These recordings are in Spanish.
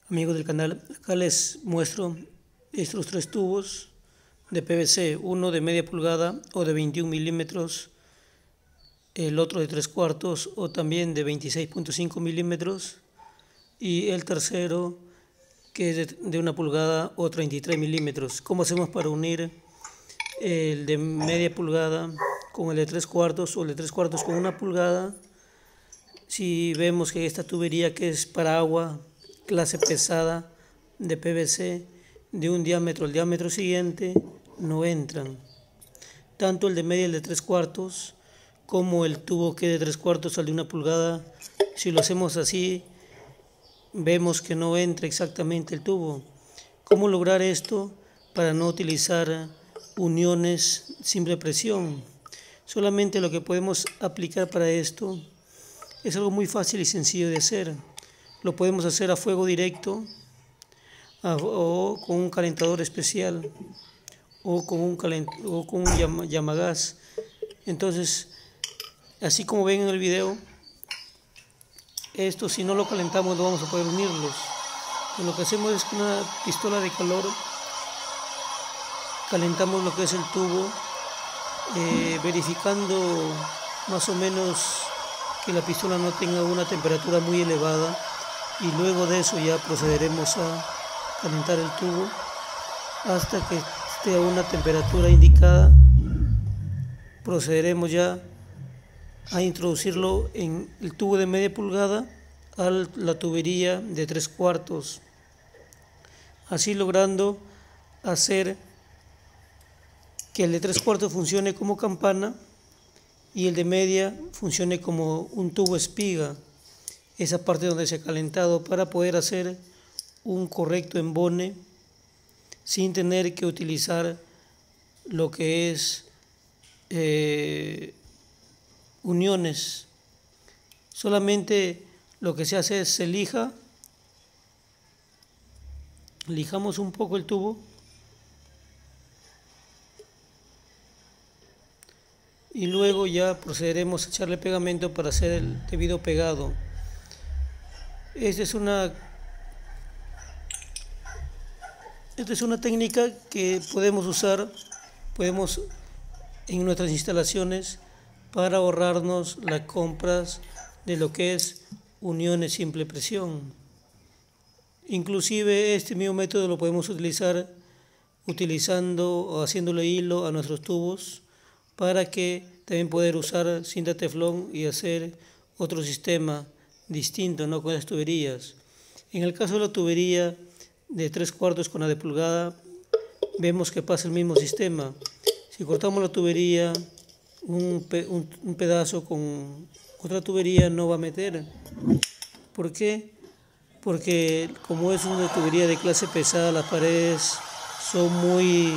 Amigos del canal, acá les muestro estos tres tubos de PVC, uno de media pulgada o de 21 milímetros, el otro de 3/4 o también de 26.5 milímetros y el tercero que es de 1 pulgada o 33 milímetros. ¿Cómo hacemos para unir el de media pulgada con el de 3/4 o el de 3/4 con 1 pulgada? Si vemos que esta tubería, que es para agua clase pesada de PVC de un diámetro, el diámetro siguiente no entran, tanto el de media y el de 3/4 como el tubo que de 3/4 al de 1 pulgada. Si lo hacemos así, vemos que no entra exactamente el tubo. ¿Cómo lograr esto para no utilizar uniones simple presión? Solamente lo que podemos aplicar para esto es algo muy fácil y sencillo de hacer. Lo podemos hacer a fuego directo o con un calentador especial o con un llamagás. Entonces, así como ven en el video, esto si no lo calentamos no vamos a poder unirlos. Pues lo que hacemos es con una pistola de calor calentamos lo que es el tubo, verificando más o menos que la pistola no tenga una temperatura muy elevada, y luego de eso ya procederemos a calentar el tubo hasta que esté a una temperatura indicada. Procederemos ya a introducirlo en el tubo de media pulgada a la tubería de 3/4, así logrando hacer que el de 3/4 funcione como campana y el de media funcione como un tubo espiga, esa parte donde se ha calentado, para poder hacer un correcto embone sin tener que utilizar lo que es uniones. Solamente lo que se hace es lijamos un poco el tubo y luego ya procederemos a echarle pegamento para hacer el debido pegado. Esta es una técnica que podemos usar en nuestras instalaciones para ahorrarnos las compras de lo que es uniones simple presión. Inclusive este mismo método lo podemos utilizar utilizando o haciéndole hilo a nuestros tubos, para que también poder usar cinta teflón y hacer otro sistema distinto, ¿no?, con las tuberías. En el caso de la tubería de 3/4 con la de pulgada, vemos que pasa el mismo sistema. Si cortamos la tubería, un pedazo con otra tubería no va a meter. ¿Por qué? Porque como es una tubería de clase pesada, las paredes son muy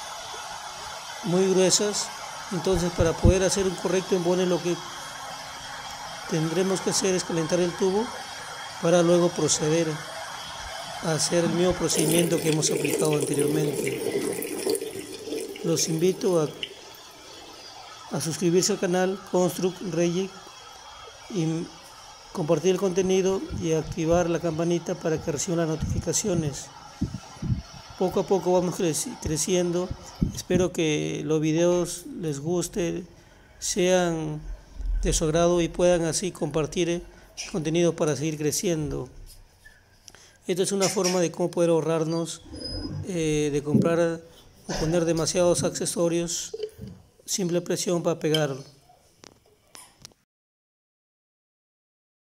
gruesas. Entonces, para poder hacer un correcto embone, lo que tendremos que hacer es calentar el tubo para luego proceder a hacer el mismo procedimiento que hemos aplicado anteriormente. Los invito a suscribirse al canal Construct Reyes y compartir el contenido y activar la campanita para que reciban las notificaciones. Poco a poco vamos creciendo. Espero que los videos les guste, sean de su agrado y puedan así compartir contenido para seguir creciendo. Esta es una forma de cómo poder ahorrarnos de comprar o poner demasiados accesorios simple presión para pegar.